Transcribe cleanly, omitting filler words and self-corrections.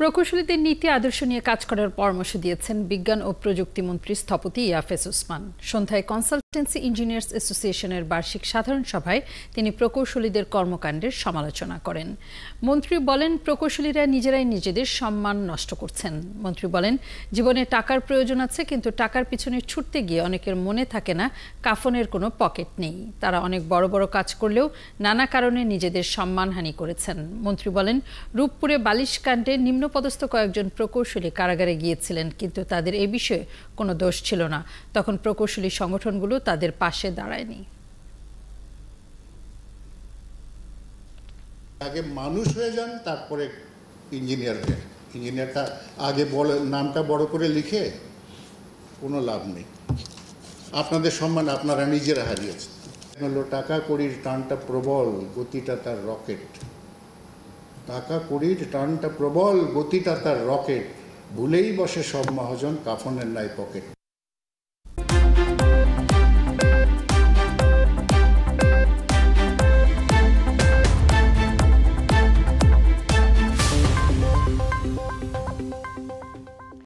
প্রকৌশলীদের নীতি আদর্শ নিয়ে কাজ করার পরামর্শ দিয়েছেন বিজ্ঞান ও প্রযুক্তি মন্ত্রী স্থপতি ইয়াফেস ওসমান। সন্ধ্যায় কনসালটেন্সি ইঞ্জিনিয়ার্স অ্যাসোসিয়েশনের বার্ষিক সাধারণ সভায় তিনি প্রকৌশলীদের কর্মকাণ্ডের সমালোচনা করেন। মন্ত্রী বলেন, প্রকৌশলীরা নিজেরাই নিজেদের সম্মান নষ্ট করছেন। মন্ত্রী বলেন, জীবনে টাকার প্রয়োজন আছে, কিন্তু টাকার পিছনে ছুটতে গিয়ে অনেকের মনে থাকে না কাফনের কোনো পকেট নেই। তারা অনেক বড় বড় কাজ করলেও নানা কারণে নিজেদের সম্মানহানি করেছেন। মন্ত্রী বলেন, রূপপুরে বালিশ কাণ্ডে নিম্নপদস্থ কয়েকজন প্রকৌশলী কারাগারে গিয়েছিলেন, কিন্তু তাদের এ বিষয়ে কোনো দোষ ছিল না। তখন প্রকৌশলী সংগঠনগুলো তাদের পাশে দাঁড়ায়নি। আগে মানুষ হয়ে যান, তারপরে ইঞ্জিনিয়ার দেন। ইঞ্জিনিয়ারটা আগে নামটা বড় করে লিখে কোনো লাভ নেই। আপনাদের সম্মান আপনারা নিজেরা হারিয়েছেন। টাকা কড়ির টানটা প্রবল, গতিটা তার রকেট। টাকা কড়ির টানটা প্রবল, গতিটা তার রকেট। ভুলেই বসে সব মহাজন কাফনের নাই পকেট।